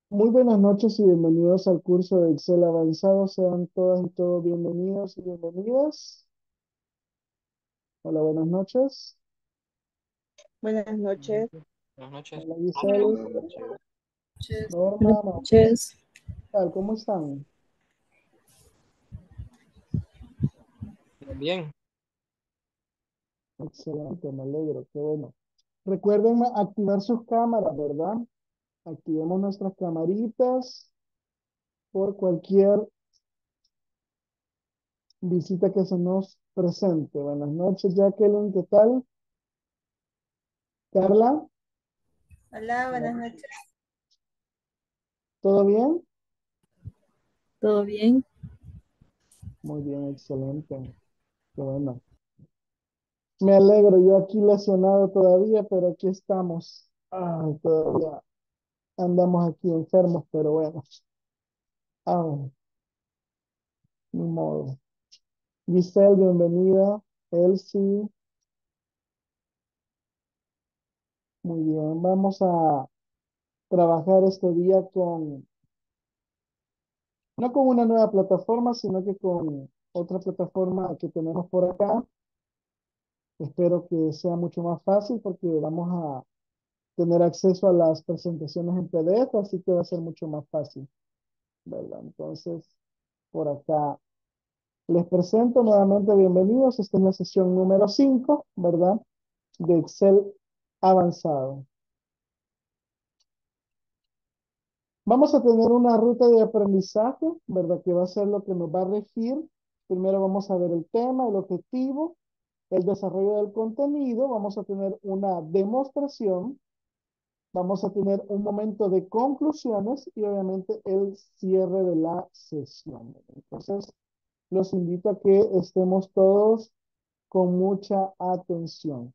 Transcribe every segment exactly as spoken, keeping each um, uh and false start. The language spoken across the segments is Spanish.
Muy buenas noches y bienvenidos al curso de Excel avanzado. Sean todas y todos bienvenidos y bienvenidas. Hola, buenas noches. Buenas noches. Buenas noches. Hola, Hola, Giselle. buenas noches. Norma, Buenas María, noches. ¿qué tal? ¿Cómo están? Bien, bien. Excelente, me alegro, qué bueno. Recuerden ma- activar sus cámaras, ¿verdad? Activemos nuestras camaritas por cualquier visita que se nos presente. Buenas noches, Jacqueline, ¿qué tal? Carla, Hola, hola, buenas noches. ¿todo bien? ¿Todo bien? Muy bien, excelente. Qué bueno. Me alegro, yo aquí lesionado todavía, pero aquí estamos. Ay, todavía andamos aquí enfermos, pero bueno, ah, ni modo. Giselle, bienvenida. Elsie, muy bien. Vamos a trabajar este día con, no con una nueva plataforma, sino que con otra plataforma que tenemos por acá. Espero que sea mucho más fácil porque vamos a tener acceso a las presentaciones en P D F, así que va a ser mucho más fácil, ¿verdad? Entonces, por acá. Les presento nuevamente, bienvenidos. Esta es la sesión número cinco, ¿verdad? De Excel avanzado. Vamos a tener una ruta de aprendizaje, ¿verdad? Que va a ser lo que nos va a regir. Primero vamos a ver el tema, el objetivo, el desarrollo del contenido. Vamos a tener una demostración. Vamos a tener un momento de conclusiones y obviamente el cierre de la sesión. Entonces, los invito a que estemos todos con mucha atención.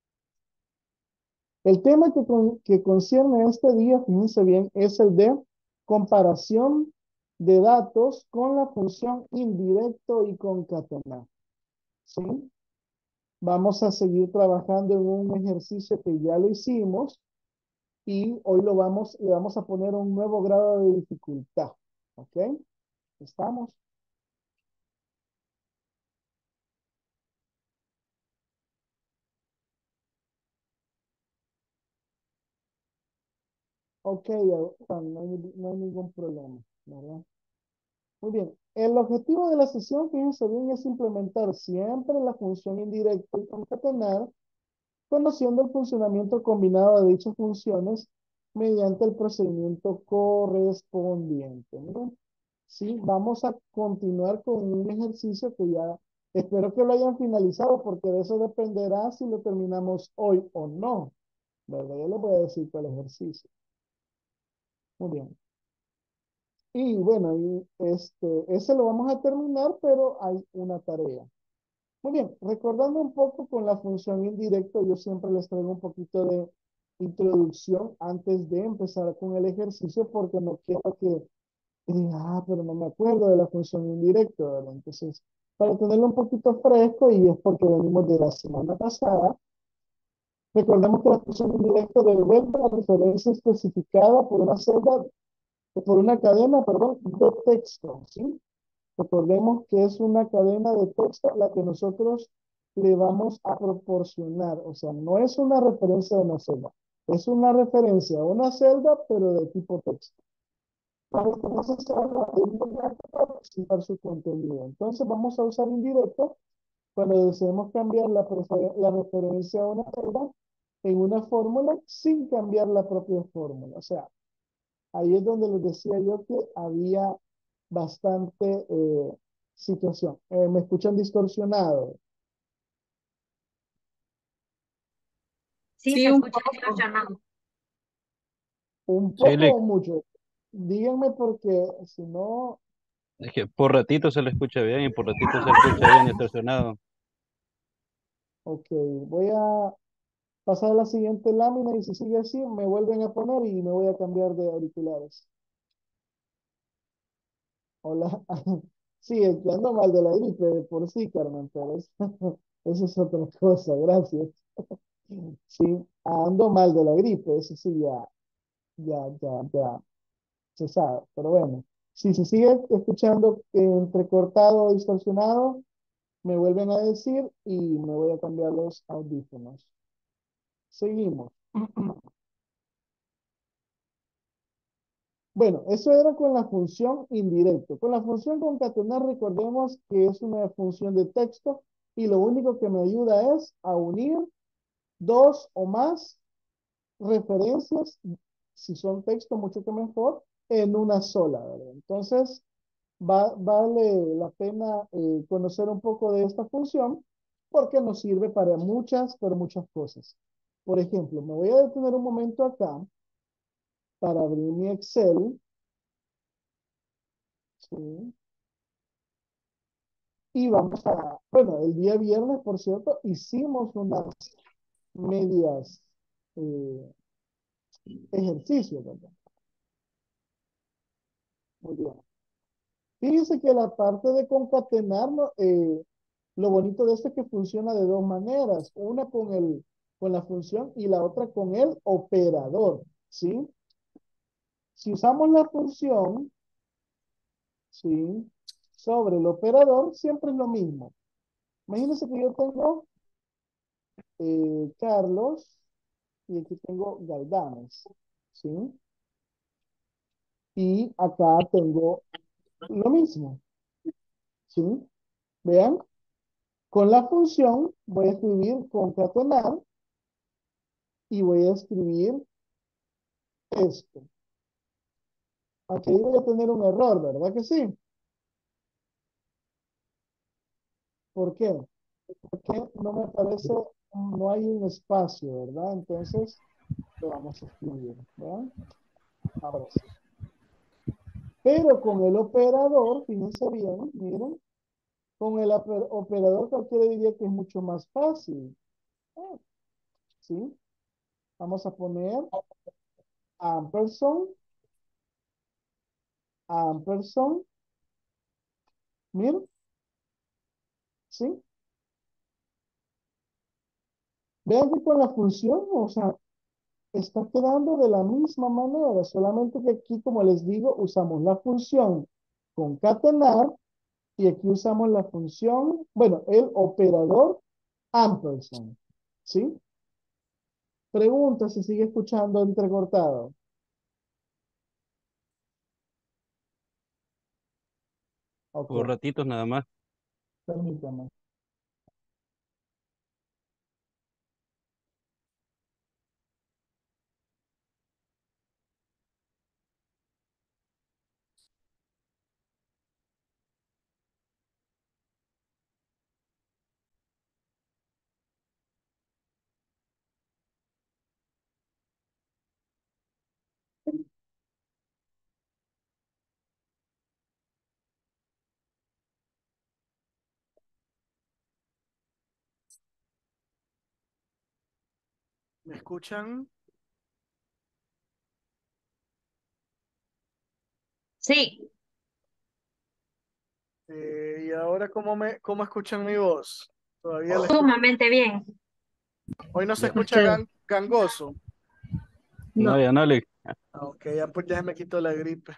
El tema que, con- que concierne este día, fíjense bien, es el de comparación de datos con la función indirecto y concatenar. ¿Sí? Vamos a seguir trabajando en un ejercicio que ya lo hicimos y hoy lo vamos, le vamos a poner un nuevo grado de dificultad. ¿Ok? ¿Estamos? Ok, ya, no hay, no hay ningún problema, ¿verdad? Muy bien. El objetivo de la sesión, fíjense bien, es implementar siempre la función indirecta y concatenar, conociendo el funcionamiento combinado de dichas funciones mediante el procedimiento correspondiente. ¿No? Sí, vamos a continuar con un ejercicio que ya espero que lo hayan finalizado, porque de eso dependerá si lo terminamos hoy o no. ¿Verdad? Yo les voy a decir cuál ejercicio. Muy bien. Y bueno, y este, ese lo vamos a terminar, pero hay una tarea. Muy bien, recordando un poco con la función indirecta, yo siempre les traigo un poquito de introducción antes de empezar con el ejercicio, porque no quiero que digan, ah, pero no me acuerdo de la función indirecta, ¿verdad? Entonces, para tenerlo un poquito fresco, y es porque venimos de la semana pasada, recordemos que la función indirecta devuelve la referencia especificada por una celda, por una cadena, perdón, de texto, ¿sí? Recordemos que es una cadena de texto la que nosotros le vamos a proporcionar. O sea, no es una referencia de una celda. Es una referencia a una celda, pero de tipo texto. La referencia celda es importante para presentar su contenido. Entonces vamos a usar indirecto cuando deseemos cambiar la, la referencia a una celda en una fórmula sin cambiar la propia fórmula. O sea, ahí es donde les decía yo que había bastante eh, situación. Eh, ¿me escuchan distorsionado? Sí, Sí, se un escucha poco. distorsionado. Un Sí, poco le- o mucho. Díganme porque si no, es que por ratito se le escucha bien y por ratito se le escucha bien distorsionado. ok, voy a pasar a la siguiente lámina y si sigue así, me vuelven a poner y me voy a cambiar de auriculares. Hola. Sí, es que ando mal de la gripe de por sí, Carmen, pero es- eso es otra cosa, gracias. Sí, ando mal de la gripe, eso sí, ya, ya, ya, ya. se sabe, pero bueno, si se sigue escuchando eh, entrecortado o distorsionado, me vuelven a decir y me voy a cambiar los audífonos. Seguimos. Bueno, eso era con la función indirecto. Con la función concatenar, recordemos que es una función de texto y lo único que me ayuda es a unir dos o más referencias, si son texto, mucho que mejor, en una sola, ¿verdad? Entonces, va, vale la pena eh, conocer un poco de esta función porque nos sirve para muchas, pero muchas cosas. Por ejemplo, me voy a detener un momento acá para abrir mi Excel. ¿Sí? Y vamos a, bueno, el día viernes, por cierto, hicimos unas medias eh, ejercicios, ¿verdad? Muy bien. Fíjense que la parte de concatenar, ¿no? eh, lo bonito de esto es que funciona de dos maneras. Una con el, con la función y la otra con el operador, ¿sí? Si usamos la función, ¿sí? Sobre el operador, siempre es lo mismo. Imagínense que yo tengo eh, Carlos y aquí tengo Galdames, ¿sí? Y acá tengo lo mismo, ¿sí? Vean, con la función voy a escribir concatenar y voy a escribir esto. Aquí voy a tener un error, ¿verdad que sí? ¿Por qué? Porque no me parece, no hay un espacio, ¿verdad? Entonces, lo vamos a escribir, ¿verdad? Ahora sí. Pero con el operador, fíjense bien, miren, con el oper- operador cualquiera diría que es mucho más fácil, ah, ¿sí? Vamos a poner ampersand, ampersand, miren, ¿sí? Vean que con la función, o sea, está quedando de la misma manera, solamente que aquí, como les digo, usamos la función concatenar y aquí usamos la función, bueno, el operador ampersand, ¿sí? Pregunta si sigue escuchando entrecortado. Por Ok, ratitos nada más. permítame. ¿Me escuchan? Sí, Eh, ¿y ahora cómo me, cómo escuchan mi voz? Todavía la escucho. sumamente bien. Hoy no se Ya. escucha Escucha, gan- gangoso. No, no, ya no le. Ah, ok, ya pues ya me quitó la gripe.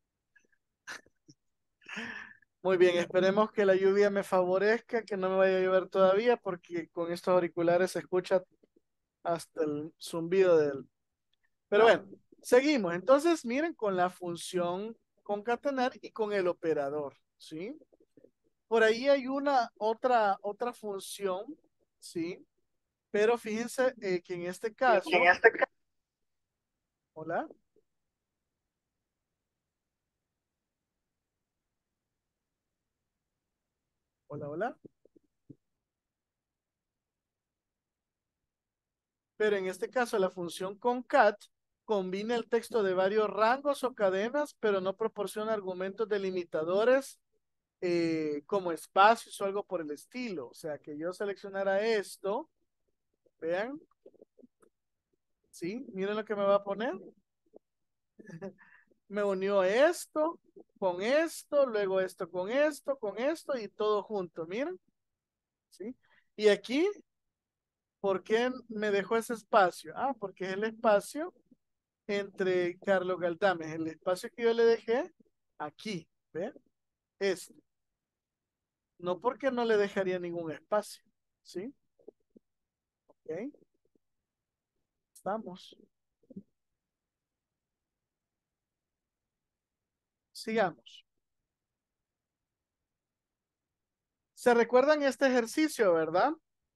Muy bien, esperemos que la lluvia me favorezca, que no me vaya a llover todavía, porque con estos auriculares se escucha hasta el zumbido del. Pero bueno, seguimos. Entonces, miren con la función concatenar y con el operador, ¿sí? Por ahí hay una otra, otra función, ¿sí? Pero fíjense eh, que en este caso, hola, hola, hola. Pero en este caso la función concat combina el texto de varios rangos o cadenas, pero no proporciona argumentos delimitadores eh, como espacios o algo por el estilo. O sea, que yo seleccionara esto, vean, ¿sí? Miren lo que me va a poner. Me unió esto con esto, luego esto con esto, con esto y todo junto, miren, ¿sí? Y aquí, ¿por qué me dejó ese espacio? Ah, porque es el espacio entre Carlos Galdames, el espacio que yo le dejé aquí, ¿ve? Este. No porque no le dejaría ningún espacio, ¿sí? Ok, estamos. Sigamos. ¿Se recuerdan este ejercicio, verdad?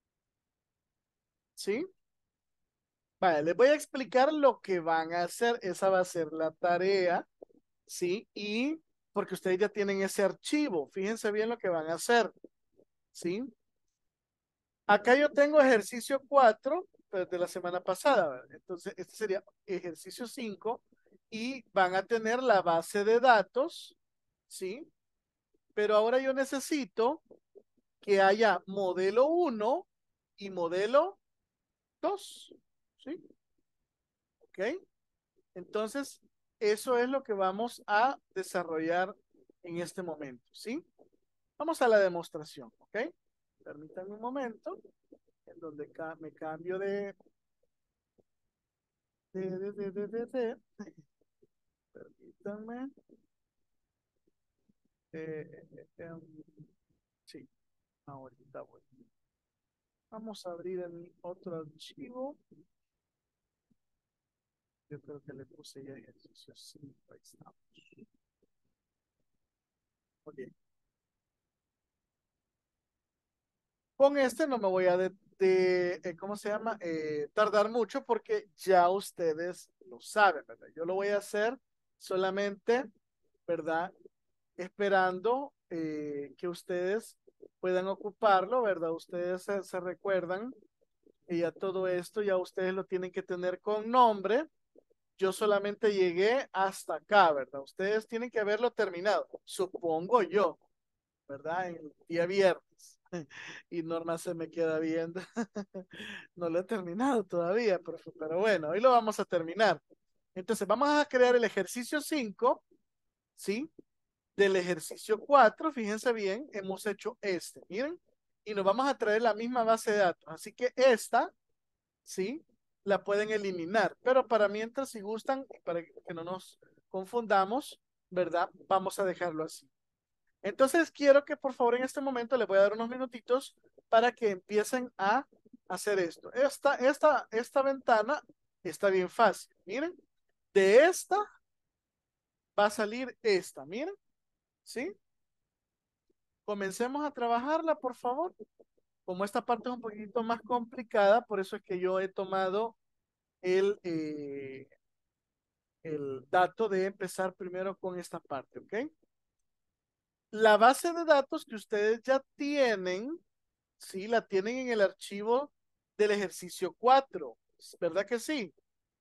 ¿Sí? Vale, les voy a explicar lo que van a hacer. Esa va a ser la tarea, ¿sí? Y porque ustedes ya tienen ese archivo, fíjense bien lo que van a hacer, ¿sí? Acá yo tengo ejercicio cuatro pues, de la semana pasada, ¿verdad? Entonces, este sería ejercicio cinco y van a tener la base de datos, ¿sí? Pero ahora yo necesito que haya modelo uno y modelo dos, ¿sí? ¿Ok? Entonces, eso es lo que vamos a desarrollar en este momento, ¿sí? Vamos a la demostración, ¿ok? Permítanme un momento en donde ca me cambio de, de, de, de, de, de, de. Permítanme. Eh, eh, eh, um, sí, ahorita voy. Vamos a abrir en mi otro archivo. Yo creo que le puse ya ejercicio cinco. Ahí estamos. Ok. Con este no me voy a de, de, eh, ¿cómo se llama? Eh, tardar mucho porque ya ustedes lo saben, ¿verdad? Yo lo voy a hacer solamente, ¿verdad? Esperando eh, que ustedes puedan ocuparlo, ¿verdad? Ustedes se, se recuerdan que ya todo esto ya ustedes lo tienen que tener con nombre. Yo solamente llegué hasta acá, ¿verdad? Ustedes tienen que haberlo terminado, supongo yo, ¿verdad? El día viernes. Y Norma se me queda viendo. No lo he terminado todavía, pero, pero bueno, hoy lo vamos a terminar. Entonces, vamos a crear el ejercicio cinco, ¿sí? Del ejercicio cuatro, fíjense bien, hemos hecho este, miren, y nos vamos a traer la misma base de datos. Así que esta, ¿sí? La pueden eliminar, pero para mientras, si gustan, para que no nos confundamos, ¿verdad? Vamos a dejarlo así. Entonces quiero que por favor en este momento les voy a dar unos minutitos para que empiecen a hacer esto. Esta, esta, esta ventana está bien fácil. Miren, de esta va a salir esta. Miren, ¿sí? Comencemos a trabajarla, por favor. Como esta parte es un poquito más complicada, por eso es que yo he tomado el, eh, el dato de empezar primero con esta parte, ¿ok? La base de datos que ustedes ya tienen, sí, la tienen en el archivo del ejercicio cuatro, ¿verdad que sí?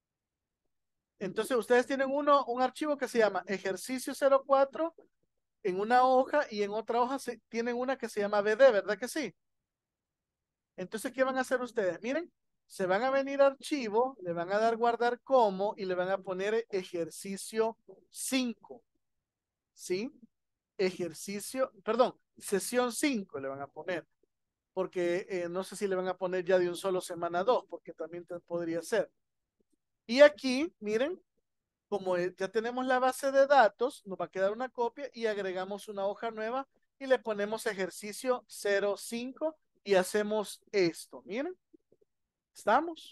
Entonces ustedes tienen uno, un archivo que se llama ejercicio cero cuatro en una hoja y en otra hoja se, tienen una que se llama B D, ¿verdad que sí? Entonces, ¿qué van a hacer ustedes? Miren, se van a venir a archivo, le van a dar guardar como y le van a poner ejercicio cinco, ¿sí? Ejercicio, perdón, sesión cinco le van a poner, porque eh, no sé si le van a poner ya de un solo semana dos, porque también te- podría ser. Y aquí, miren, como eh, ya tenemos la base de datos, nos va a quedar una copia y agregamos una hoja nueva y le ponemos ejercicio cero cinco y hacemos esto. Miren, ¿estamos?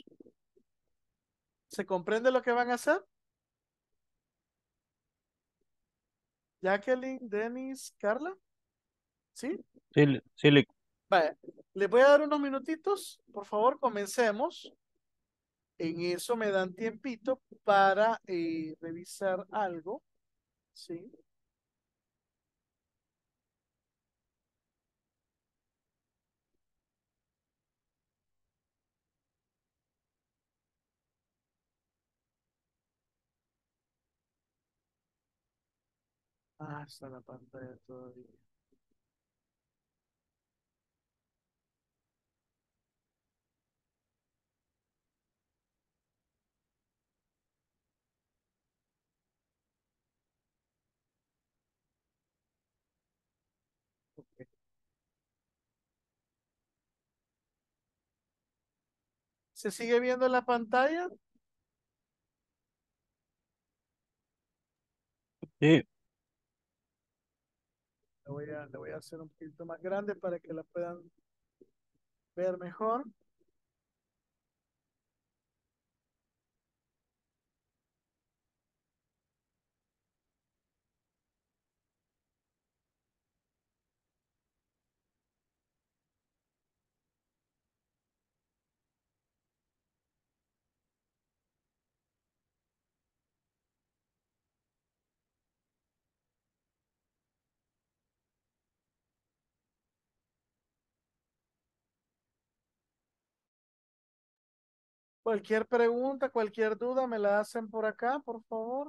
¿Se comprende lo que van a hacer? Jacqueline, Dennis, Carla, ¿sí? Sí, le- sí, le- Vale, les voy a dar unos minutitos, por favor, comencemos. En eso me dan tiempito para eh, revisar algo, ¿sí? Ah, está la pantalla todavía. Ok. ¿Se sigue viendo la pantalla? Sí, Le voy a, le voy a hacer un poquito más grande para que la puedan ver mejor. Cualquier pregunta, cualquier duda, me la hacen por acá, por favor.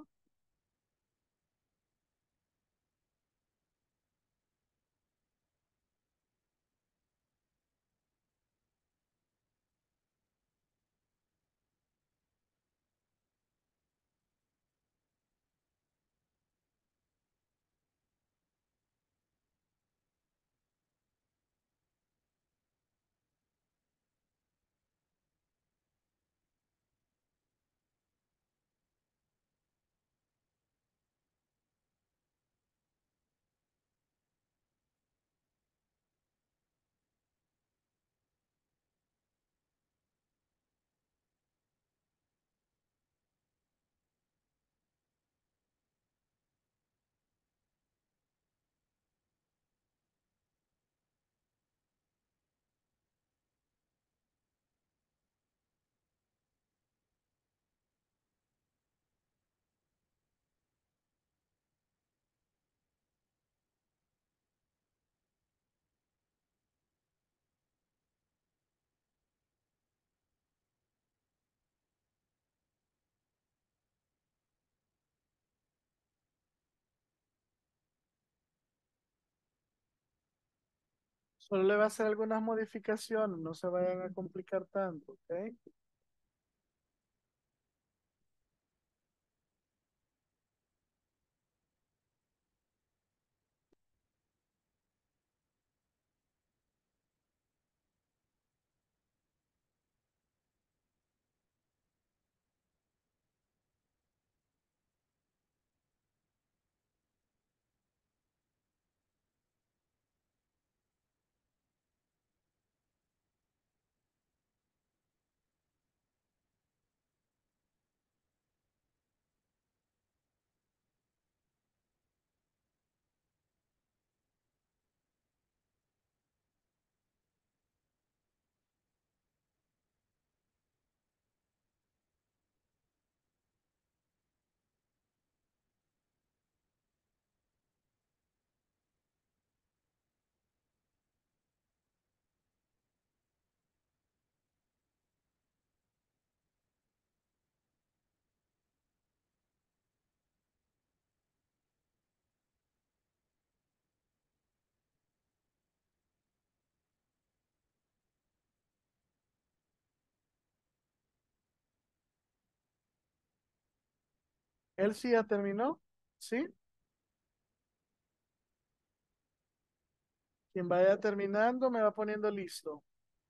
Solo le va a hacer algunas modificaciones, no se vayan a complicar tanto, ¿ok? ¿Él sí ya terminó? ¿Sí? Quien vaya terminando me va poniendo listo.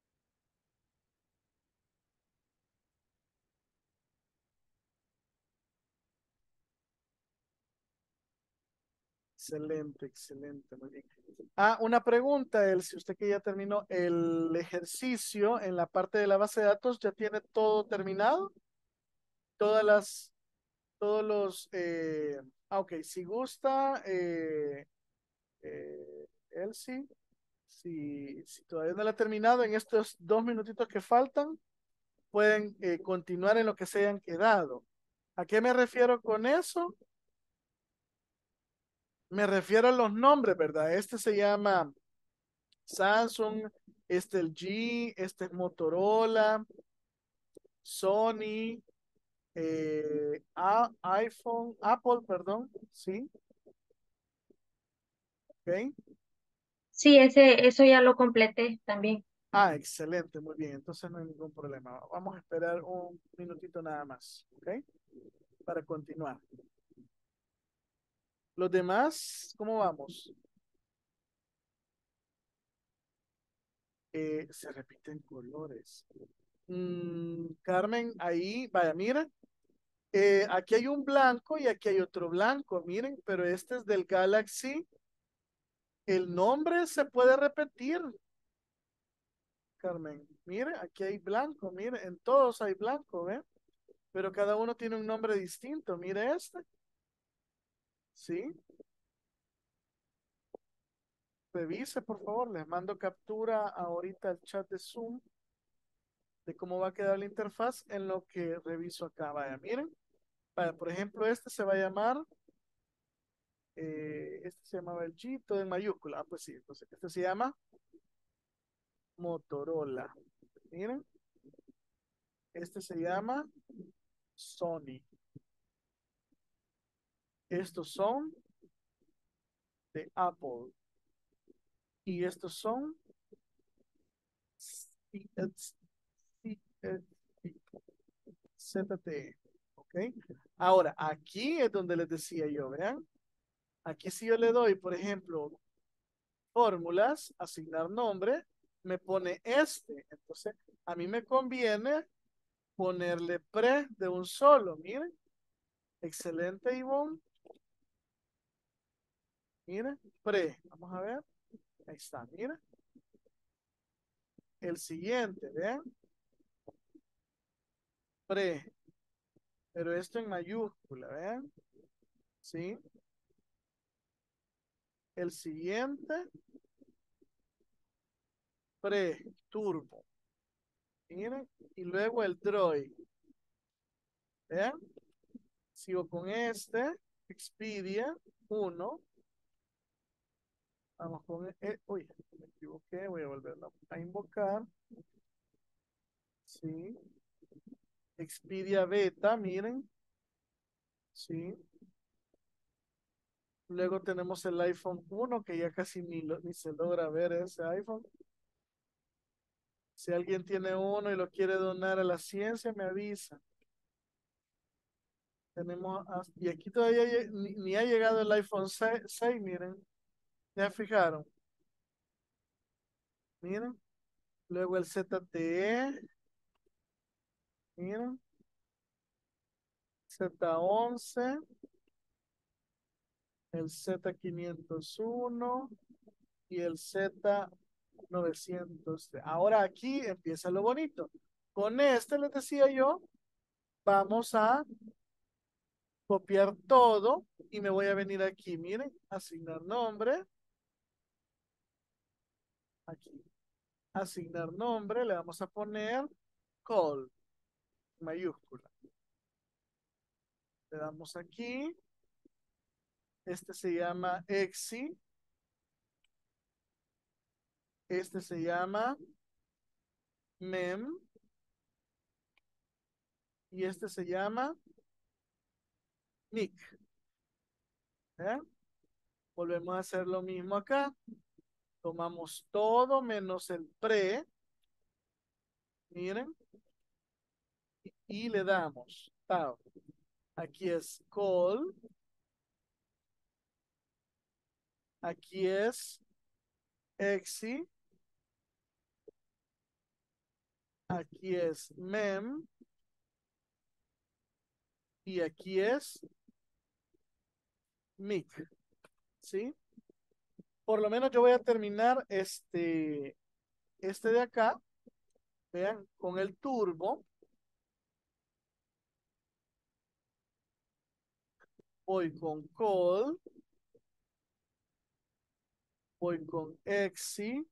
Excelente, excelente, muy bien. Ah, una pregunta, el, si usted que ya terminó el ejercicio en la parte de la base de datos, ¿ya tiene todo terminado? Todas las, todos los, eh, ah, ok, si gusta, eh, eh, Elsie, si, si todavía no la ha terminado, en estos dos minutitos que faltan, pueden eh, continuar en lo que se hayan quedado. ¿A qué me refiero con eso? Me refiero a los nombres, ¿verdad? Este se llama Samsung, este el G, este es Motorola, Sony, eh, a- iPhone, Apple, perdón, sí, ok. Sí, ese, eso ya lo completé también. Ah, excelente, muy bien, entonces no hay ningún problema. Vamos a esperar un minutito nada más, ok, para continuar. Los demás, ¿cómo vamos? Eh, se repiten colores. Mm, Carmen, ahí, vaya, mira, Eh, aquí hay un blanco y aquí hay otro blanco, miren, pero este es del Galaxy. El nombre se puede repetir, Carmen. Mire, aquí hay blanco, mire, en todos hay blanco, ¿ve? Pero cada uno tiene un nombre distinto. Mire este, ¿sí? Revise, por favor. Les mando captura ahorita al chat de Zoom de cómo va a quedar la interfaz en lo que reviso acá. Vaya, miren. Vaya, por ejemplo, este se va a llamar, eh, este se llamaba el G, todo en mayúscula. Ah, pues sí, entonces este se llama Motorola. Miren, este se llama Sony. Estos son de Apple. Y estos son C- C- Z T E. ¿Ok? Ahora, aquí es donde les decía yo, vean. Aquí si yo le doy, por ejemplo, fórmulas, asignar nombre, me pone este. Entonces, a mí me conviene ponerle pre de un solo. Miren. Excelente, Ivonne. Miren, pre. Vamos a ver. Ahí está, miren. El siguiente, vean. Pre. Pero esto en mayúscula, vean. ¿Sí? El siguiente, pre, turbo. Miren. Y luego el droid. Vean. Sigo con este. Expedia uno. Vamos con... eh, uy, me equivoqué. Voy a volverlo a invocar. Sí. Expedia beta, miren. Sí. Luego tenemos el iPhone uno que ya casi ni, lo- ni se logra ver ese iPhone. Si alguien tiene uno y lo quiere donar a la ciencia, me avisa. Tenemos, a- y aquí todavía lle- ni, ni ha llegado el iPhone seis, seis, miren. ¿Ya fijaron? Miren. Luego el Z T E, miren. Z once, el Z quinientos uno y el Z novecientos. Ahora aquí empieza lo bonito. Con este les decía yo, vamos a copiar todo y me voy a venir aquí, miren, asignar nombre, aquí, asignar nombre, le vamos a poner call, mayúscula. Le damos aquí, este se llama exi, este se llama mem y este se llama nick. ¿Eh? Volvemos a hacer lo mismo acá. Tomamos todo menos el pre, miren, y, y le damos tab. Aquí es call, aquí es exi, aquí es mem y aquí es mic, ¿sí? Por lo menos yo voy a terminar este, este de acá, vean, con el turbo. Voy con call, voy con exi.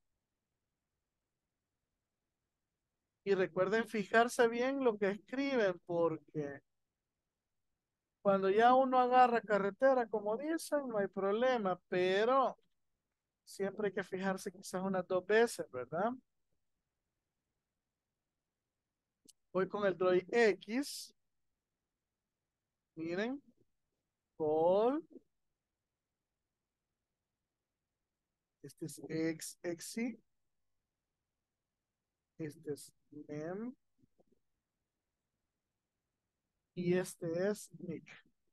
Y recuerden fijarse bien lo que escriben porque cuando ya uno agarra carretera, como dicen, no hay problema, pero siempre hay que fijarse quizás unas dos veces, ¿verdad? Voy con el Droid X. Miren. Call. Este es X, Exi. Este es mem. Y este es nick.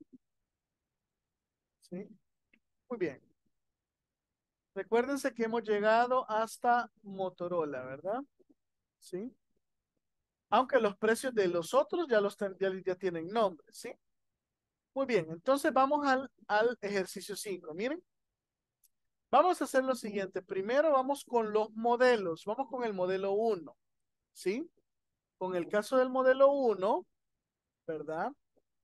¿Sí? Muy bien. Recuérdense que hemos llegado hasta Motorola, ¿verdad? ¿Sí? Aunque los precios de los otros ya, los ten- ya, ya tienen nombre, ¿sí? Muy bien, entonces vamos al, al ejercicio cinco. Miren, vamos a hacer lo siguiente. Primero vamos con los modelos. Vamos con el modelo uno, ¿sí? Con el caso del modelo uno, ¿verdad?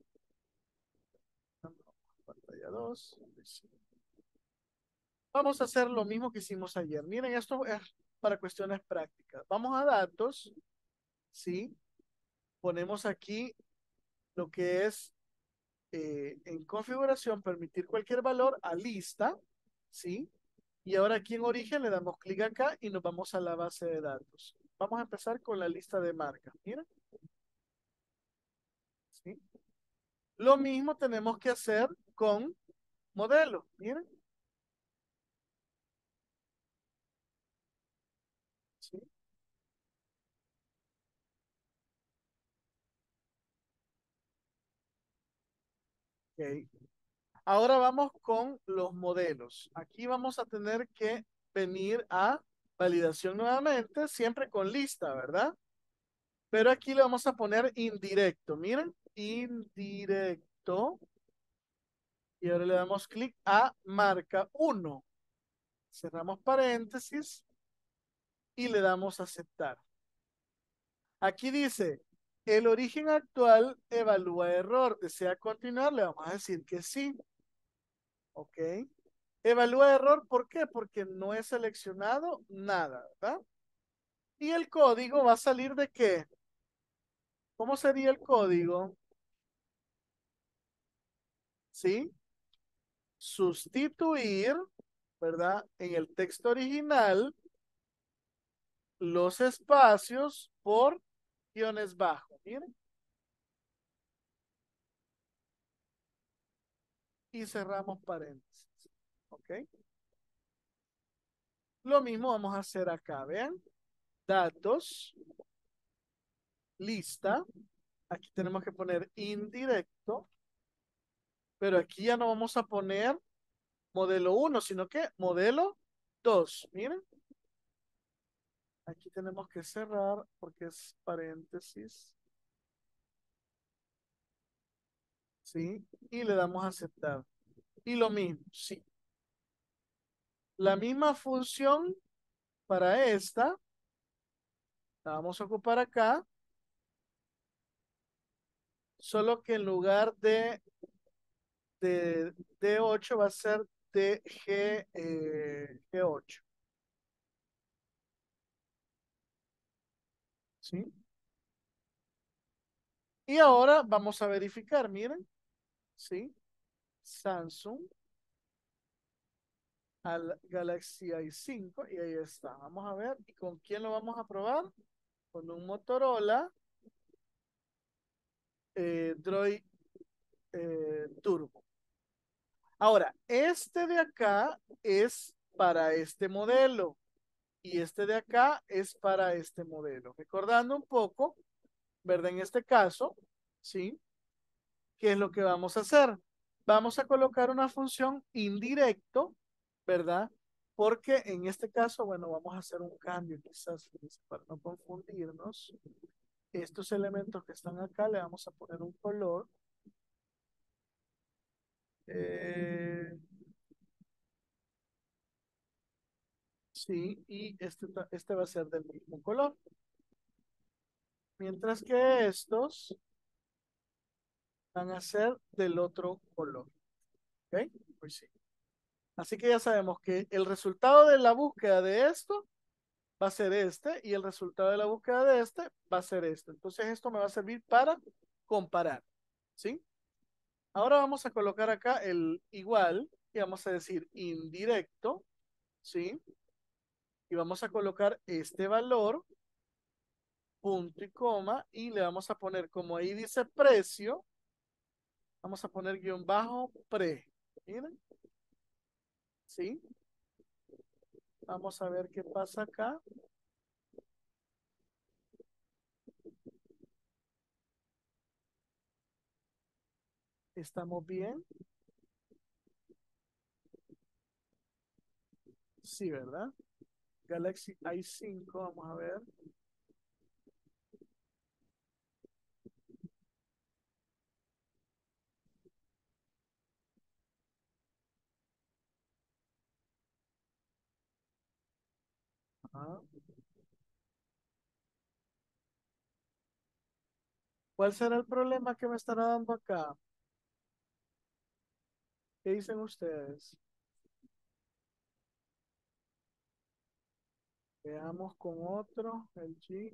Pantalla dos. Vamos a hacer lo mismo que hicimos ayer. Miren, esto es para cuestiones prácticas. Vamos a datos, ¿sí? Ponemos aquí lo que es eh, en configuración, permitir cualquier valor a lista, ¿sí? Y ahora aquí en origen le damos clic acá y nos vamos a la base de datos. Vamos a empezar con la lista de marcas. Miren, ¿sí? Lo mismo tenemos que hacer con modelo. Miren, ¿sí? Ok. Ahora vamos con los modelos. Aquí vamos a tener que venir a validación nuevamente, siempre con lista, ¿verdad? Pero aquí le vamos a poner indirecto. Miren, indirecto. Y ahora le damos clic a marca uno. Cerramos paréntesis y le damos a aceptar. Aquí dice, el origen actual evalúa error. ¿Desea continuar? Le vamos a decir que sí. Ok. Evalúa error, ¿por qué? Porque no he seleccionado nada, ¿verdad? Y el código va a salir de qué? ¿Cómo sería el código? ¿Sí? Sustituir, ¿verdad? En el texto original, los espacios por guiones bajos. Miren. Y cerramos paréntesis. ¿Ok? Lo mismo vamos a hacer acá, vean. Datos, lista. Aquí tenemos que poner indirecto. Pero aquí ya no vamos a poner modelo uno, sino que modelo dos. Miren. Aquí tenemos que cerrar porque es paréntesis. ¿Sí? Y le damos a aceptar. Y lo mismo, sí. La misma función para esta. La vamos a ocupar acá. Solo que en lugar de, de D ocho va a ser de G, eh, G ocho. ¿Sí? Y ahora vamos a verificar, miren. ¿Sí? Samsung al Galaxy i cinco y ahí está. Vamos a ver. ¿Y con quién lo vamos a probar? Con un Motorola eh, Droid eh, Turbo. Ahora, este de acá es para este modelo y este de acá es para este modelo. Recordando un poco, ¿verdad? En este caso, ¿sí? ¿Qué es lo que vamos a hacer? Vamos a colocar una función indirecto, ¿verdad? Porque en este caso, bueno, vamos a hacer un cambio quizás para no confundirnos. Estos elementos que están acá le vamos a poner un color. Eh, sí, y este, este va a ser del mismo color. Mientras que estos van a ser del otro color. ¿Ok? Pues sí. Así que ya sabemos que el resultado de la búsqueda de esto va a ser este y el resultado de la búsqueda de este va a ser este. Entonces esto me va a servir para comparar. ¿Sí? Ahora vamos a colocar acá el igual y vamos a decir indirecto. ¿Sí? Y vamos a colocar este valor, punto y coma, y le vamos a poner, como ahí dice precio, vamos a poner guión bajo pre. Miren. ¿Sí? Vamos a ver qué pasa acá. ¿Estamos bien? Sí, ¿verdad? Galaxy i cinco, vamos a ver. Ajá. ¿Cuál será el problema que me estará dando acá? ¿Qué dicen ustedes? Veamos con otro, el G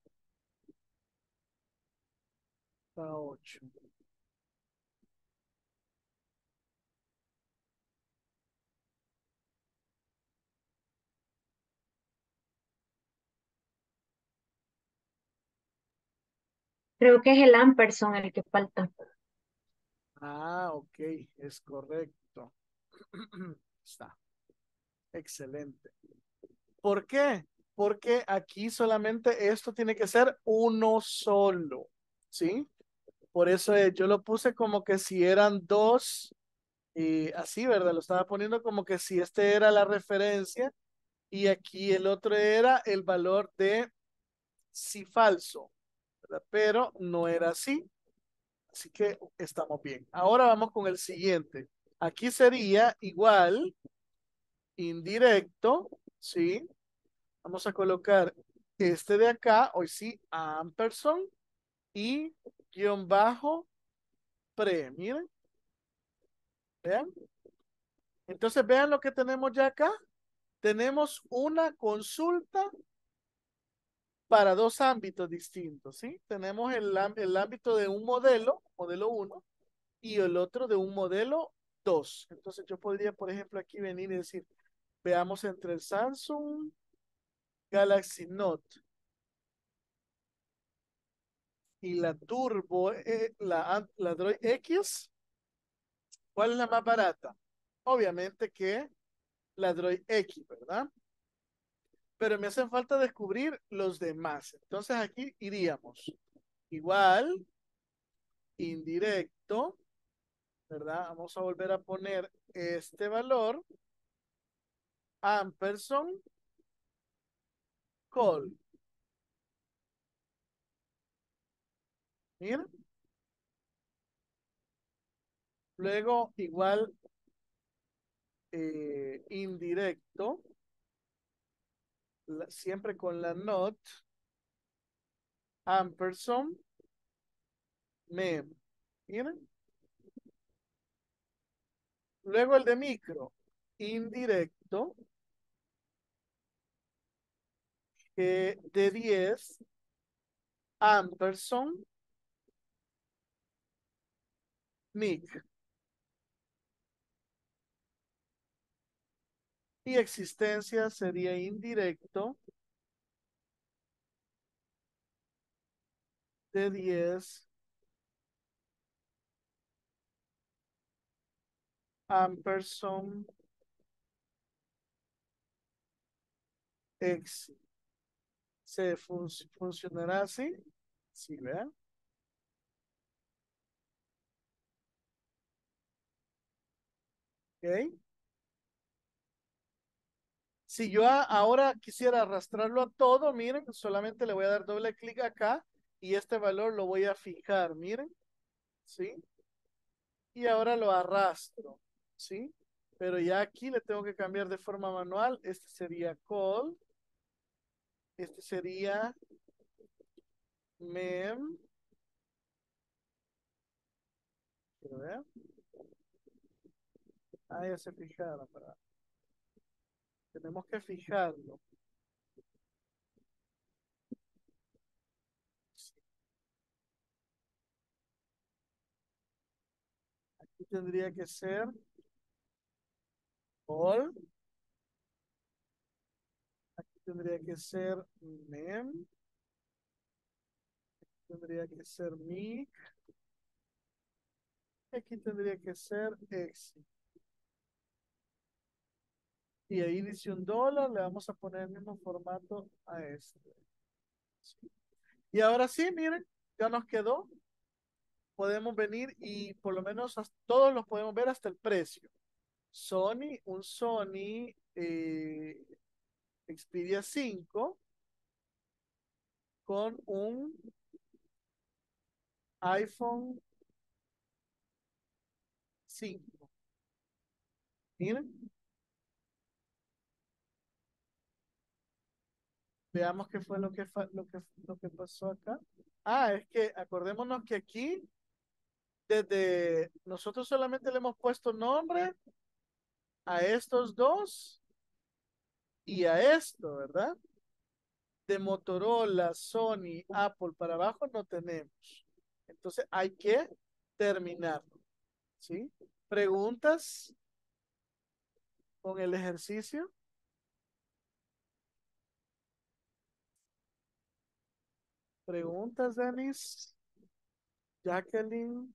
está ocho. Creo que es el ampersand el que falta. Ah, ok, es correcto. Está. Excelente. ¿Por qué? Porque aquí solamente esto tiene que ser uno solo, ¿sí? Por eso eh, yo lo puse como que si eran dos, y así, ¿verdad? Lo estaba poniendo como que si este era la referencia y aquí el otro era el valor de si falso, ¿verdad? Pero no era así, así que estamos bien. Ahora vamos con el siguiente. Aquí sería igual, indirecto, ¿sí? Vamos a colocar este de acá, hoy sí, ampersand y guión bajo pre. Miren, vean. Entonces vean lo que tenemos ya acá. Tenemos una consulta para dos ámbitos distintos, ¿sí? Tenemos el, am- el ámbito de un modelo, modelo uno, y el otro de un modelo dos. Entonces yo podría, por ejemplo, aquí venir y decir, veamos entre el Samsung Galaxy Note y la Turbo, eh, la, An- la Android X, ¿cuál es la más barata? Obviamente que la Android X, ¿verdad? Pero me hacen falta descubrir los demás. Entonces aquí iríamos igual, indirecto, ¿verdad? Vamos a volver a poner este valor, ampersand, call. Miren, luego igual, eh, indirecto, la- siempre con la not, ampersand, mem. Miren, luego el de micro, indirecto, que de diez, ampersand, mic. Y existencia sería indirecto de diez, ampersand, x. Se fun- funcionará así. Sí, vean. Ok. Si yo a- ahora quisiera arrastrarlo a todo, miren, solamente le voy a dar doble clic acá y este valor lo voy a fijar, miren, ¿sí? Y ahora lo arrastro, ¿sí? Pero ya aquí le tengo que cambiar de forma manual. Este sería call, este sería mem, quiero ver. Ah, ya se fijaron, ¿verdad? Tenemos que fijarlo. Aquí tendría que ser all, aquí tendría que ser mem, tendría que ser mic, aquí tendría que ser exit. Y ahí dice un dólar, le vamos a poner el mismo formato a este. Y ahora sí, miren, ya nos quedó. Podemos venir y por lo menos hasta- todos los podemos ver hasta el precio. Sony, un Sony eh, Xperia cinco con un iPhone cinco. Miren, Veamos qué fue lo que, fa- lo que, lo que pasó acá. Ah, es que acordémonos que aquí, desde nosotros solamente le hemos puesto nombre a estos dos y a esto, ¿verdad? De Motorola, Sony, Apple para abajo no tenemos. Entonces hay que terminarlo, ¿sí? ¿Preguntas con el ejercicio? ¿Preguntas, Denis? Jacqueline.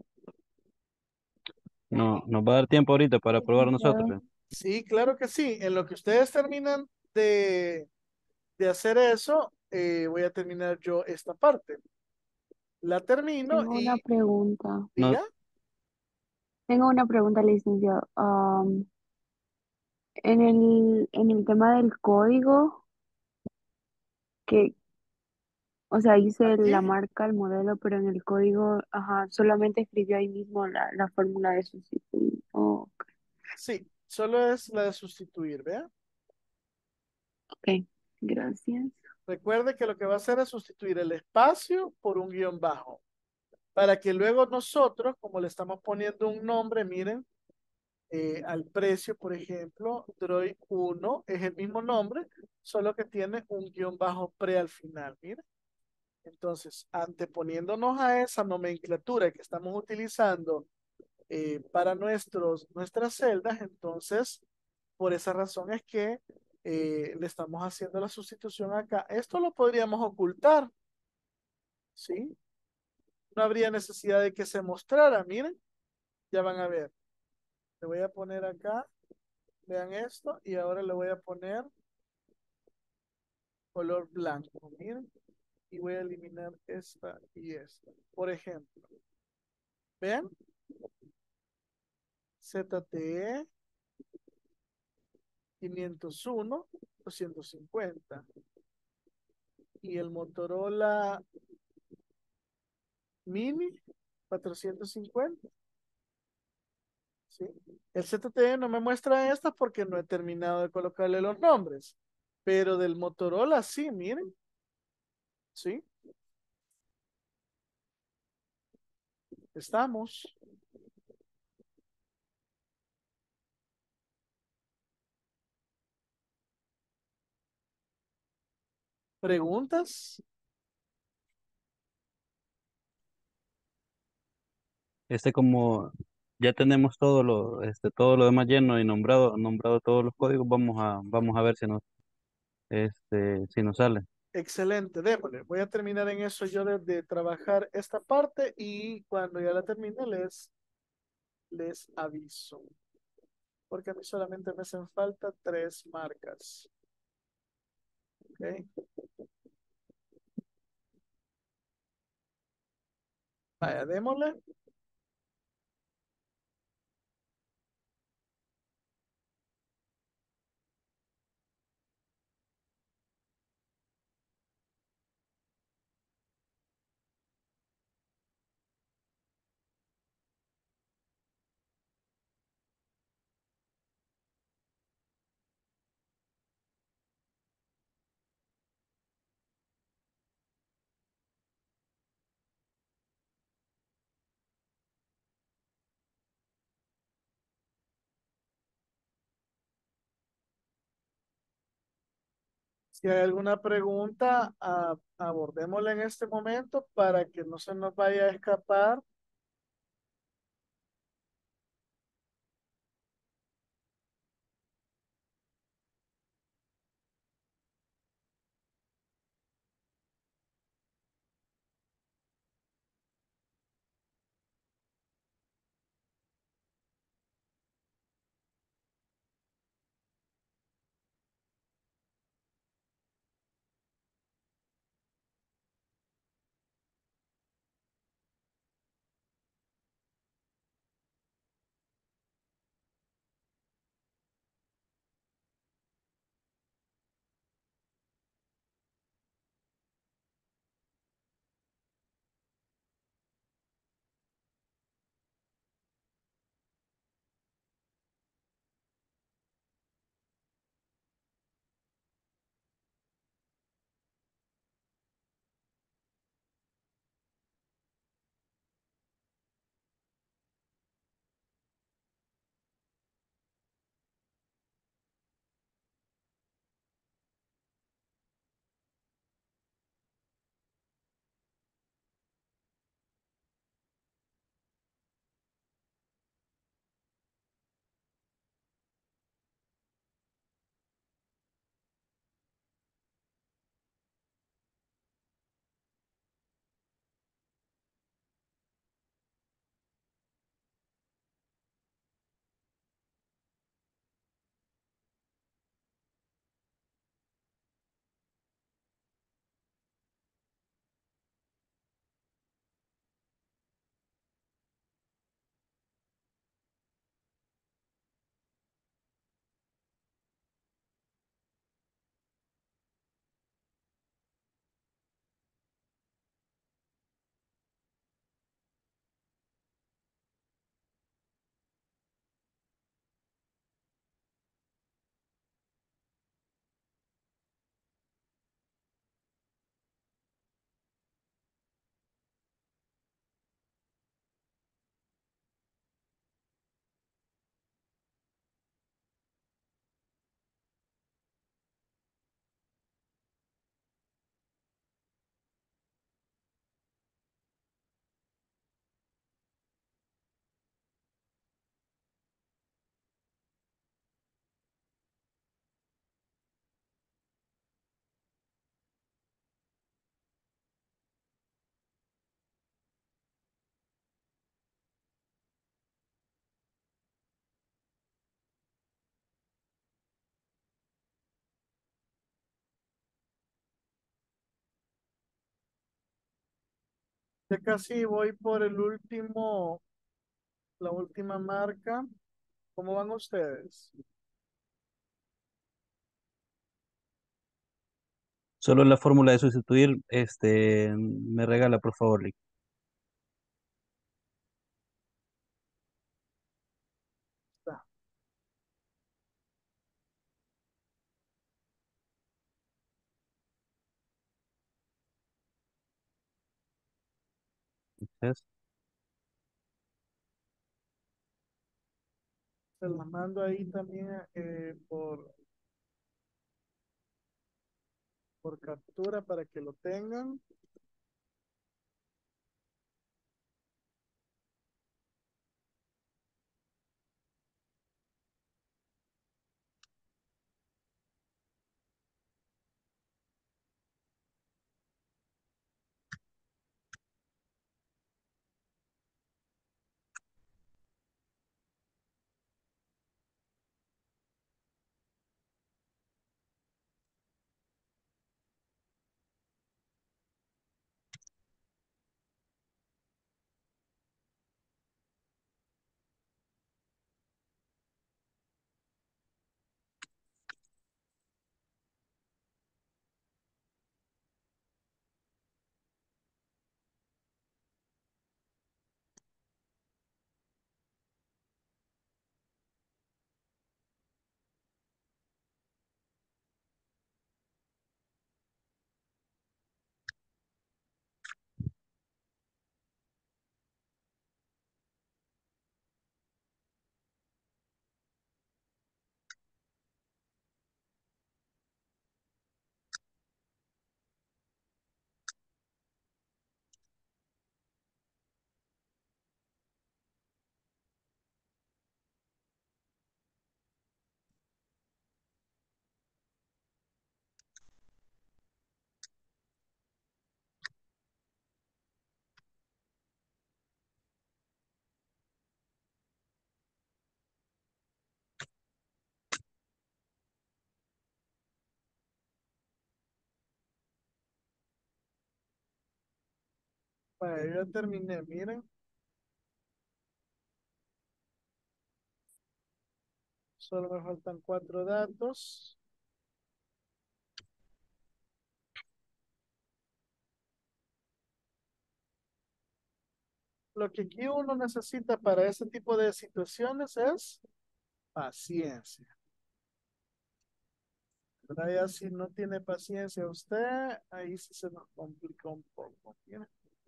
No, nos va a dar tiempo ahorita para probar nosotros. Licenciado. ¿eh? Sí, claro que sí. En lo que ustedes terminan de, de hacer eso, eh, voy a terminar yo esta parte. La termino Tengo una y pregunta. No, diga. Tengo una pregunta, licenciado. Am, en el, en el tema del código, que, o sea, hice la Aquí, marca, el modelo, pero en el código, ajá, solamente escribió ahí mismo la, la fórmula de sustituir. Oh, sí, solo es la de sustituir, ¿vea? ok, gracias. Recuerde que lo que va a hacer es sustituir el espacio por un guión bajo, para que luego nosotros, como le estamos poniendo un nombre, miren, eh, al precio, por ejemplo, Droid uno es el mismo nombre, solo que tiene un guión bajo pre al final, miren. Entonces, anteponiéndonos a esa nomenclatura que estamos utilizando eh, para nuestros, nuestras celdas, entonces, por esa razón es que eh, le estamos haciendo la sustitución acá. Esto lo podríamos ocultar, ¿sí? No habría necesidad de que se mostrara, miren, ya van a ver. Le voy a poner acá, vean esto, y ahora le voy a poner color blanco, miren, y voy a eliminar esta y esta. Por ejemplo, vean, Z T E quinientos uno, doscientos cincuenta. Y el Motorola Mini, cuatrocientos cincuenta. ¿Sí? El Z T E no me muestra estas porque no he terminado de colocarle los nombres. Pero del Motorola sí, miren. ¿Sí? Estamos. ¿Preguntas? este como ya tenemos todo lo, este, todo lo demás lleno y nombrado, nombrado todos los códigos, vamos a, vamos a ver si nos, este, si nos sale. Excelente, démosle. Voy a terminar en eso yo de, de trabajar esta parte y cuando ya la termine les, les aviso. Porque a mí solamente me hacen falta tres marcas. ¿Ok? Vaya, démosle. Si hay alguna pregunta, a- abordémosla en este momento para que no se nos vaya a escapar. Ya casi voy por el último, la última marca. ¿Cómo van ustedes? Solo la fórmula de sustituir, este, me regala, por favor, Lick. Está. Entonces, Se las mando ahí también eh, por, por captura para que lo tengan. Bueno, yo ya terminé, miren. Solo me faltan cuatro datos. Lo que aquí uno necesita para ese tipo de situaciones es paciencia. ¿Verdad? Ya si no tiene paciencia usted, ahí sí se nos complica un poco. Bien.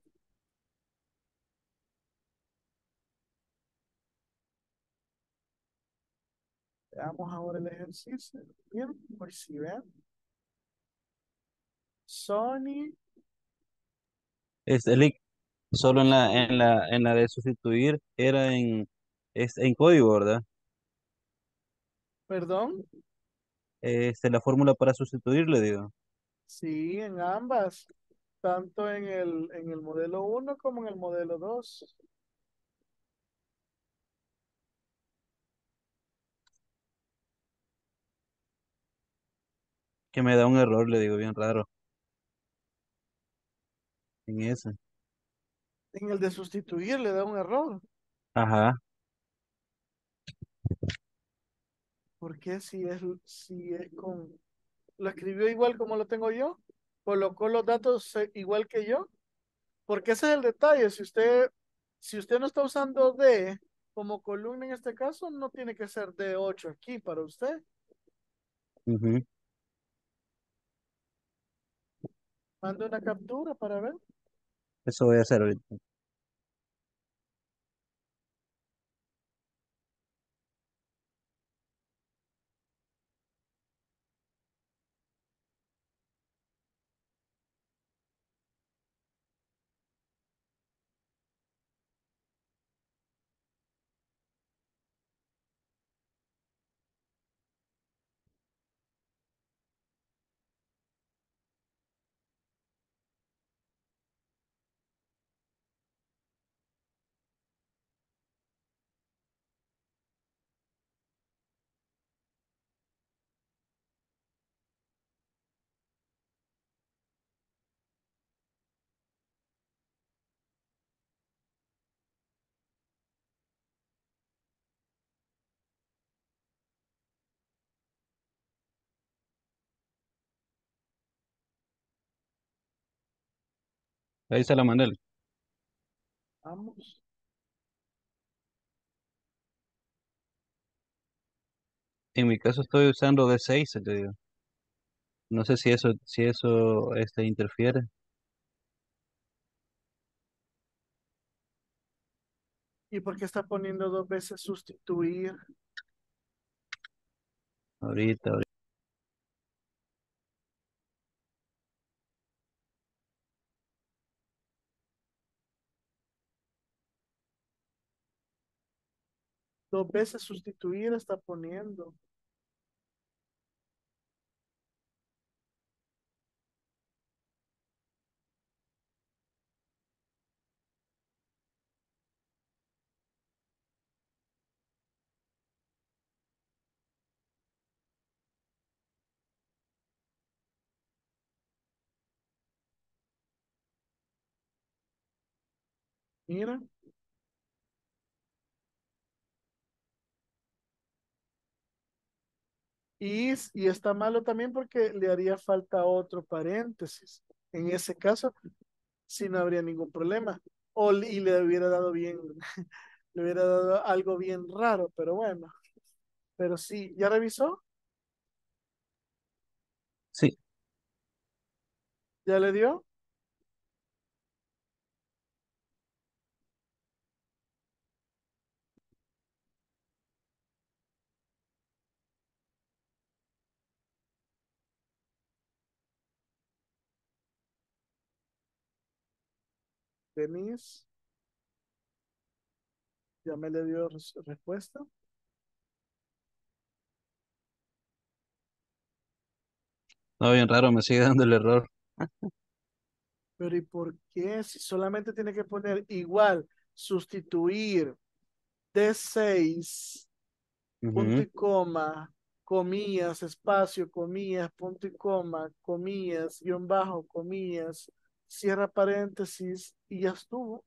Veamos ahora el ejercicio. Bien, pues si ven. Sony, este, Lick, solo en la, en la, en la de sustituir era en, es en código, ¿verdad? perdón. Este, la fórmula para sustituir, le digo, Sí, en ambas. Tanto en el, en el modelo uno como en el modelo dos. que me da un error, le digo, bien raro, en ese. En el de sustituir le da un error. Ajá, Porque si es, si es con... ¿Lo escribió igual como lo tengo yo? ¿Colocó los datos eh, igual que yo? Porque ese es el detalle. Si usted, si usted no está usando D como columna en este caso, no tiene que ser d ocho aquí para usted. ujú. Mande una captura para ver. Eso voy a hacer ahorita. Ahí se la mandé. Vamos. En mi caso estoy usando d seis, le digo. No sé si eso, si eso este, interfiere. ¿Y por qué está poniendo dos veces sustituir? Ahorita, ahorita. Dos veces sustituir está poniendo. Mira. Y, y está malo también porque le haría falta otro paréntesis. En ese caso, sí no habría ningún problema. O, y le hubiera dado bien, le hubiera dado algo bien raro, pero bueno. Pero sí, ¿ya revisó? Sí, ¿Ya le dio? Denise, ya me le dio res- respuesta. no, bien raro, me sigue dando el error. Pero ¿y por qué? Si solamente tiene que poner igual, sustituir d seis punto Ujú. y coma, comillas, espacio, comillas, punto y coma, comillas, guión bajo, comillas, cierra paréntesis y ya estuvo.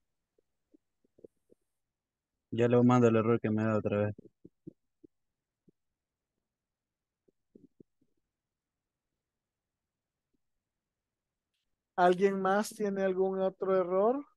Ya le mando el error que me da otra vez. ¿Alguien más tiene algún otro error?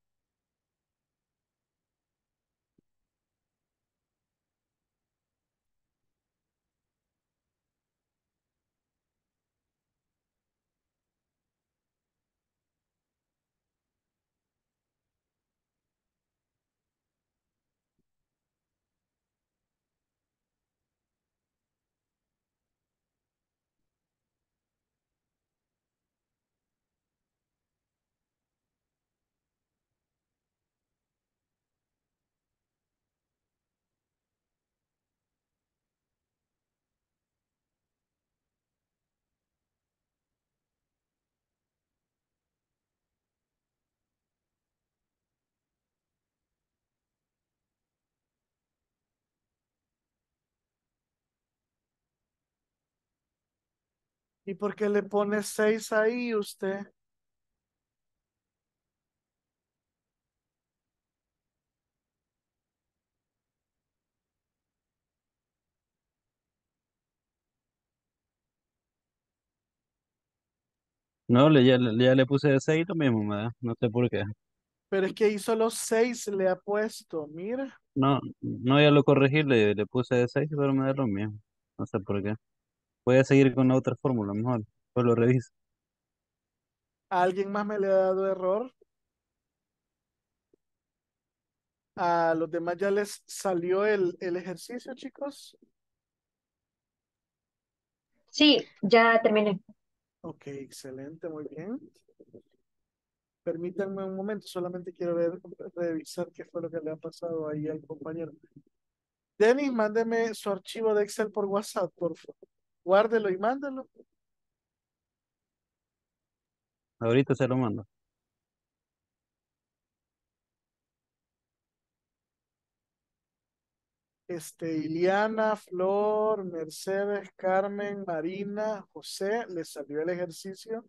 ¿Y por qué le pone seis ahí usted? No, le, ya, le- ya le puse de seis lo mismo, me da. No sé por qué. Pero es que ahí solo seis le ha puesto, mira. No, no, ya lo corregí, le, le puse de seis, pero me da lo mismo. No sé por qué. Voy a seguir con la otra fórmula, mejor. Pues lo reviso. ¿A alguien más me le ha dado error? ¿A los demás ya les salió el, el ejercicio, chicos? Sí, ya terminé. Ok, excelente, muy bien. Permítanme un momento, solamente quiero ver, revisar qué fue lo que le ha pasado ahí al compañero. Denis, mándeme su archivo de Excel por WhatsApp, por favor. Guárdelo y mándalo. Ahorita se lo mando. Este, Iliana, Flor, Mercedes, Carmen, Marina, José, ¿les salió el ejercicio?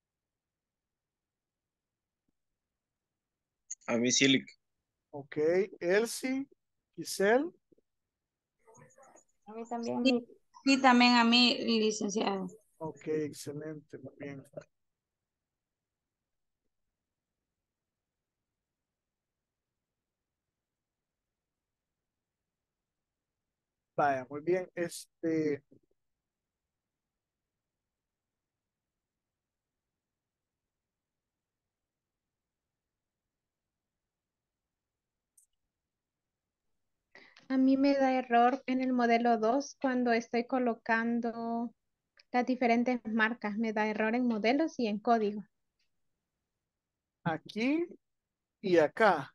A mí sí, le- Ok, Elsie, Giselle, A mí también. Sí, sí, también a mí, licenciado. ok, excelente, muy bien. Vaya, muy bien. Este, A mí me da error en el modelo dos cuando estoy colocando las diferentes marcas. Me da error en modelos y en código. aquí y acá.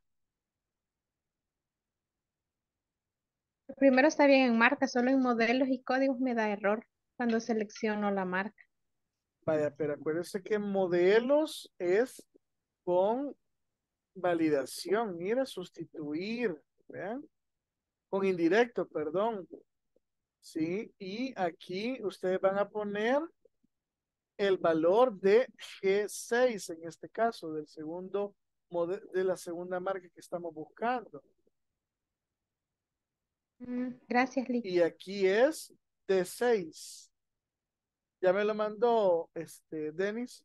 Primero está bien en marcas, solo en modelos y códigos me da error cuando selecciono la marca. Vaya, pero acuérdense que modelos es con validación. Mira, sustituir. ¿Vean? Con indirecto, perdón. Sí, y aquí ustedes van a poner el valor de G seis en este caso, del segundo mode- de la segunda marca que estamos buscando. Mm, gracias, Lee. Y aquí es D seis. Ya me lo mandó este Denis.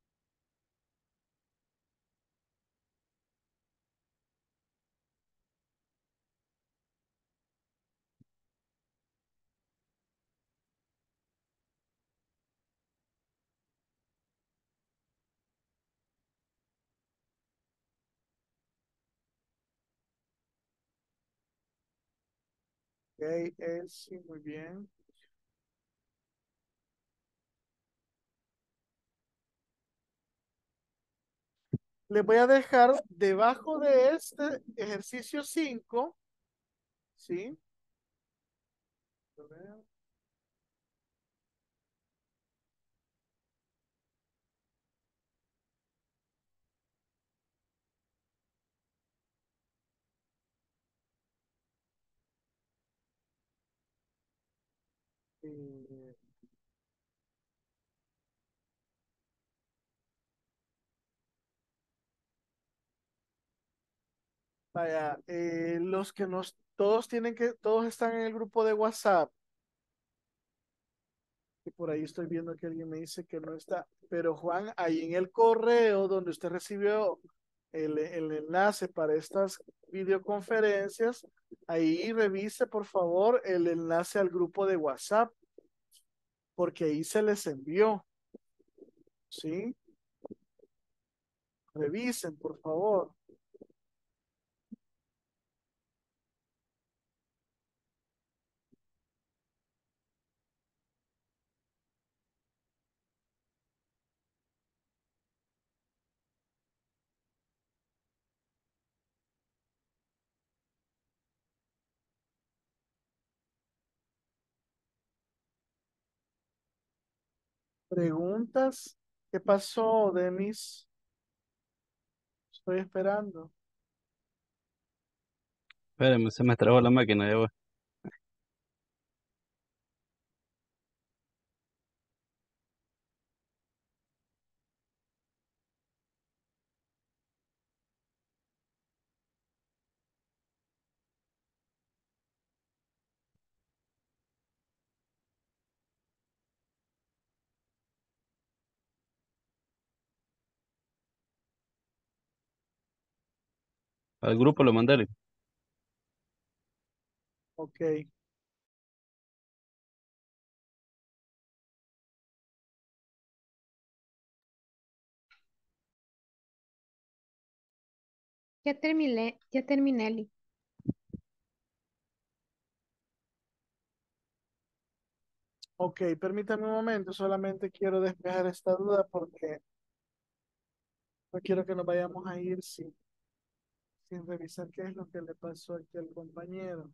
Ok, eh, sí, muy bien. Les voy a dejar debajo de este ejercicio cinco, ¿sí? A ver. Eh, vaya, eh, los que nos, todos tienen que, todos están en el grupo de WhatsApp. Y por ahí estoy viendo que alguien me dice que no está. Pero Juan, ahí en el correo donde usted recibió el, el enlace para estas videoconferencias, ahí revise por favor el enlace al grupo de WhatsApp, porque ahí se les envió. ¿Sí? Revisen, por favor. Preguntas. ¿Qué pasó, Denis? Estoy esperando. Espérenme, se me trabó la máquina, ya voy. Al grupo lo mandé. Ok. Ya terminé, ya terminé, Lee. Ok, permítame un momento, solamente quiero despejar esta duda porque no quiero que nos vayamos a ir sin, sin revisar qué es lo que le pasó aquí al compañero.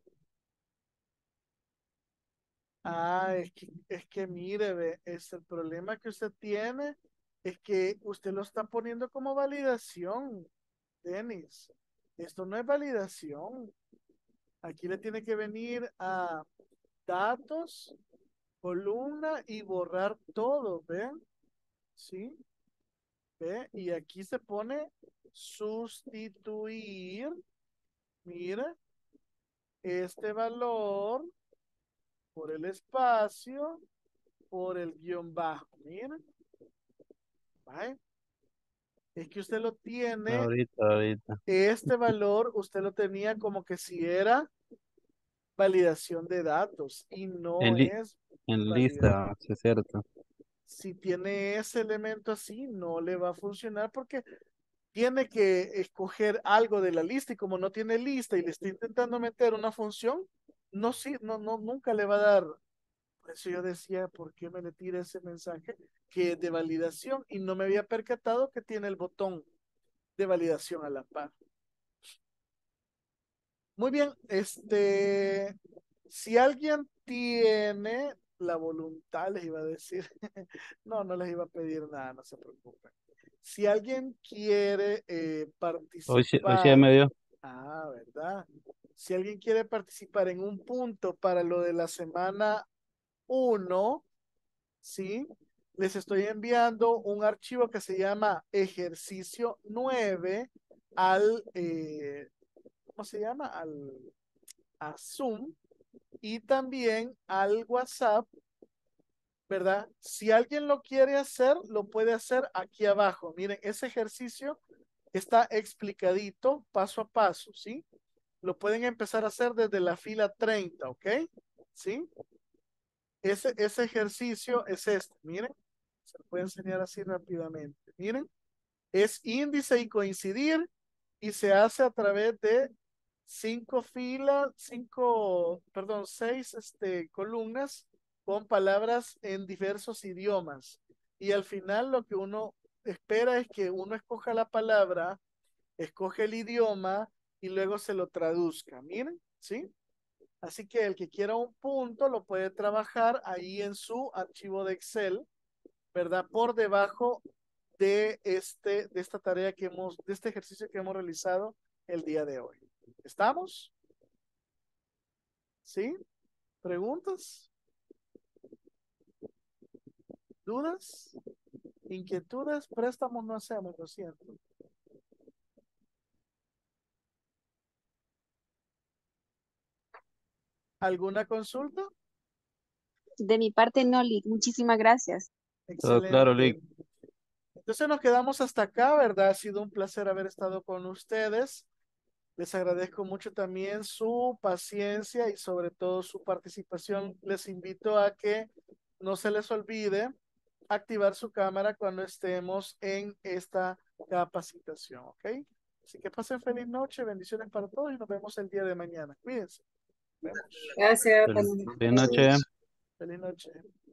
Ah, es que, es que mire, ve, es el problema que usted tiene, es que usted lo está poniendo como validación, Denis. Esto no es validación. Aquí le tiene que venir a datos, columna y borrar todo, ¿ven? ¿Sí? ¿Ve? Y aquí se pone sustituir, mira, este valor por el espacio, por el guión bajo, mira, ¿vale? Es que usted lo tiene, Ahorita, ahorita. este valor, usted lo tenía como que si era validación de datos y no En, li- es en validación. lista, sí es cierto. Si tiene ese elemento así, no le va a funcionar porque tiene que escoger algo de la lista y como no tiene lista y le está intentando meter una función, no, sí, no, no, nunca le va a dar. Por eso yo decía, ¿por qué me le tira ese mensaje que es de validación y no me había percatado que tiene el botón de validación a la par? Muy bien, este, si alguien tiene la voluntad, les iba a decir, no, no les iba a pedir nada, no se preocupen. Si alguien quiere eh, Hoy sí, hoy sí ya participar, me dio. ah, ¿verdad? Si alguien quiere participar en un punto para lo de la semana uno, ¿sí? Les estoy enviando un archivo que se llama ejercicio nueve al, eh, ¿cómo se llama? Al, a Zoom y también al WhatsApp, ¿verdad? Si alguien lo quiere hacer, lo puede hacer aquí abajo. Miren, ese ejercicio está explicadito paso a paso, ¿sí? Lo pueden empezar a hacer desde la fila treinta, ¿ok? ¿Sí? Ese, ese ejercicio es este, miren. Se lo puedo enseñar así rápidamente. Miren, es índice y coincidir y se hace a través de cinco filas, cinco, perdón, seis este, columnas con palabras en diversos idiomas. Y al final lo que uno espera es que uno escoja la palabra, escoge el idioma y luego se lo traduzca. Miren, ¿sí? Así que el que quiera un punto lo puede trabajar ahí en su archivo de Excel, ¿verdad? Por debajo de, este, de esta tarea que hemos, de este ejercicio que hemos realizado el día de hoy. ¿Estamos? ¿Sí? ¿Preguntas? ¿Dudas? ¿Inquietudes? Préstamos no hacemos, lo siento. ¿Alguna consulta? De mi parte, no, Lick. Muchísimas gracias. Todo claro, Lick. Excelente. Entonces nos quedamos hasta acá, ¿verdad? Ha sido un placer haber estado con ustedes. Les agradezco mucho también su paciencia y sobre todo su participación. Les invito a que no se les olvide activar su cámara cuando estemos en esta capacitación, ¿ok? Así que pasen feliz noche, bendiciones para todos y nos vemos el día de mañana. Cuídense. Nos vemos. Gracias. Fel- Buenas Feliz noche. noches. Feliz noche.